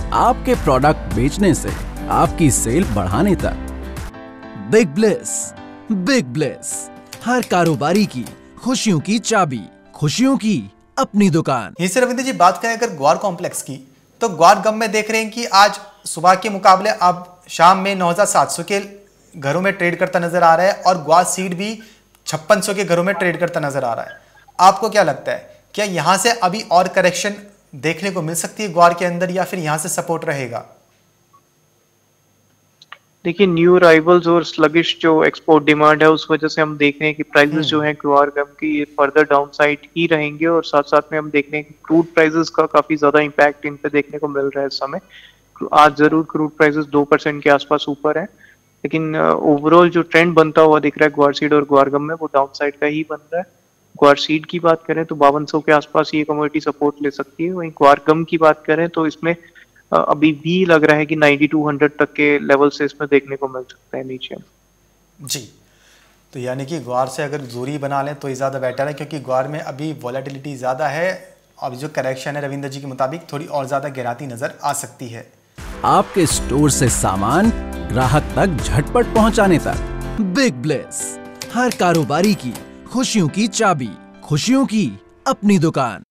आपके प्रोडक्ट बेचने से आपकी सेल बढ़ाने तक। बिग ब्लेस, हर कारोबारी की खुशियों की चाबी, खुशियों की अपनी दुकान। यहीं से रविंद्र जी बात करें अगर ग्वार कॉम्प्लेक्स की, तो ग्वार गम में देख रहे हैं कि आज सुबह के मुकाबले अब शाम में 9,700 के घरों में ट्रेड करता नजर आ रहा है और ग्वार सीड भी 5600 के घरों में ट्रेड करता नजर आ रहा है। आपको क्या लगता है, क्या यहां से अभी और करेक्शन देखने को मिल सकती है ग्वार के अंदर, या फिर यहां से सपोर्ट रहेगा? देखिए, न्यू अराइवल्स और स्लगिश जो एक्सपोर्ट डिमांड है उस वजह से हम देख रहे हैं कि प्राइसेस जो हैं ग्वार गम की ये फर्दर डाउन साइड ही रहेंगे, और साथ साथ में हम देख रहे हैं कि क्रूड प्राइसेस का काफी ज्यादा इम्पैक्ट इन पे देखने को मिल रहा है इस समय। आज जरूर क्रूड प्राइसेस 2% के आसपास ऊपर है, लेकिन ओवरऑल जो ट्रेंड बनता हुआ दिख रहा है ग्वार सीड और ग्वार गम में, वो डाउन साइड का ही बन रहा है। ग्वार सीड की बात करें तो 5200 के आसपास ये कमोडिटी सपोर्ट ले सकती है। वहीं ग्वार गम की बात करें तो इसमें अभी भी लग रहा है कि 9200 तक के लेवल से इसमें देखने को मिल सकता है नीचे। जी, तो यानी कि ग्वार से अगर दूरी बना लें तो ये ज़्यादा बेटर है, क्योंकि ग्वार में अभी वॉलेटिलिटी ज़्यादा है। अब जो करेक्शन है रविंद्र जी के मुताबिक थोड़ी और ज़्यादा गहराती नज़र आ सकती है। आपके स्टोर से सामान ग्राहक तक झटपट पहुंचाने तक। बिग ब्लेस, हर कारोबारी की खुशियों की चाबी, खुशियों की अपनी दुकान।